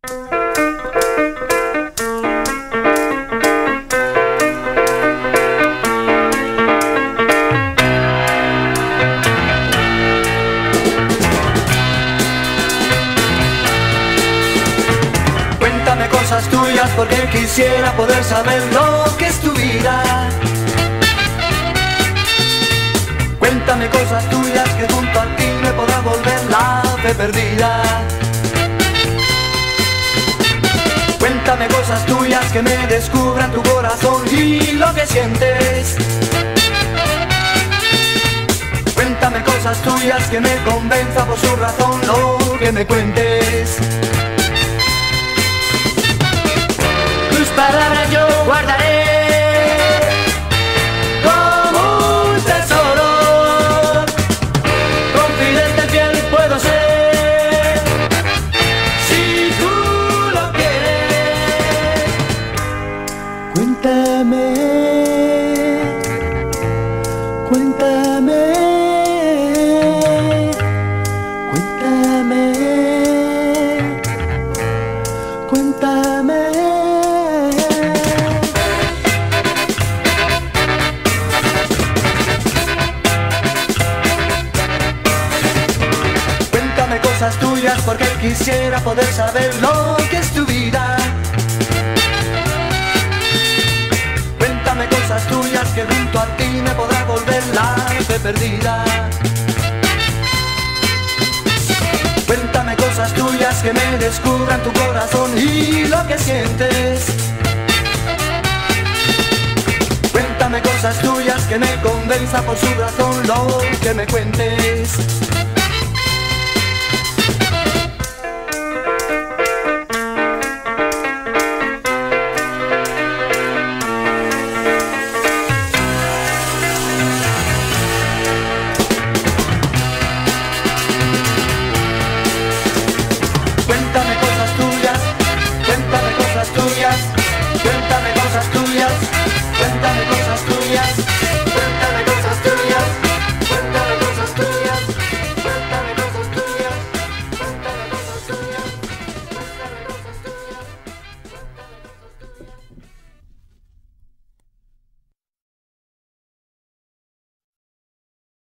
Cuéntame cosas tuyas porque quisiera poder saber lo que es tu vida. Cuéntame cosas tuyas que junto a ti me podrá volver la fe perdida. Cuéntame cosas tuyas que me descubran tu corazón y lo que sientes. Cuéntame cosas tuyas que me convenza por su razón lo que me cuentes. Tus palabras yo guardaré como un tesoro. Confidente fiel puedo ser si tú lo quieres. Cuéntame, cuéntame, cuéntame, cuéntame. Cuéntame cosas tuyas porque quisiera poder saber lo que es tu vida. Cuéntame cosas tuyas que junto a ti me podrá volver la fe perdida. Cuéntame cosas tuyas que me descubran tu corazón y lo que sientes. Cuéntame cosas tuyas que me convenza por su razón lo que me cuentes.